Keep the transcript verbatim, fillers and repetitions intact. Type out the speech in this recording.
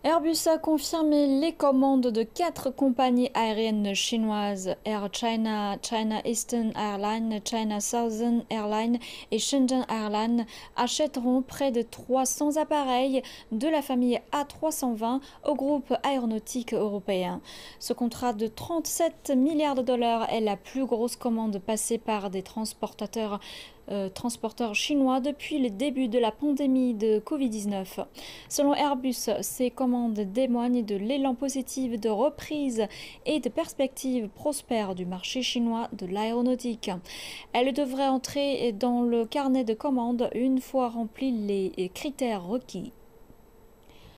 Airbus a confirmé les commandes de quatre compagnies aériennes chinoises, Air China, China Eastern Airlines, China Southern Airlines et Shenzhen Airlines achèteront près de trois cents appareils de la famille A trois cent vingt au groupe aéronautique européen. Ce contrat de trente-sept milliards de dollars est la plus grosse commande passée par des transportateurs Euh, transporteurs chinois depuis le début de la pandémie de covid dix-neuf. Selon Airbus, ces commandes témoignent de l'élan positif de reprise et de perspectives prospères du marché chinois de l'aéronautique. Elles devraient entrer dans le carnet de commandes une fois remplis les critères requis.